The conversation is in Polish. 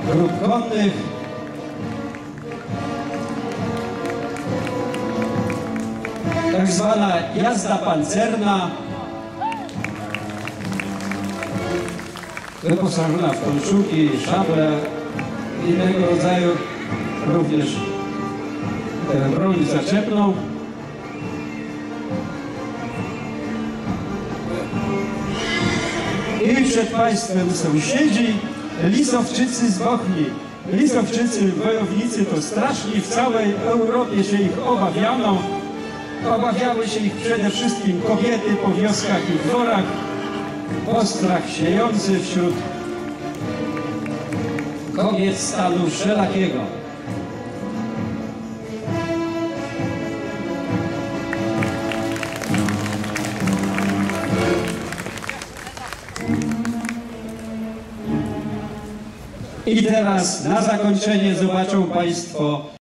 grup konnych. Tak zwana jazda pancerna, wyposażona w kolczugi, szable, innego rodzaju, również broń zaczepną. I przed Państwem sąsiedzi, Lisowczycy z Bochni. Lisowczycy, wojownicy to straszni, w całej Europie się ich obawiano. Obawiały się ich przede wszystkim kobiety po wioskach i dworach, postrach siejący wśród kobiet stanu wszelakiego. I teraz na zakończenie zobaczą Państwo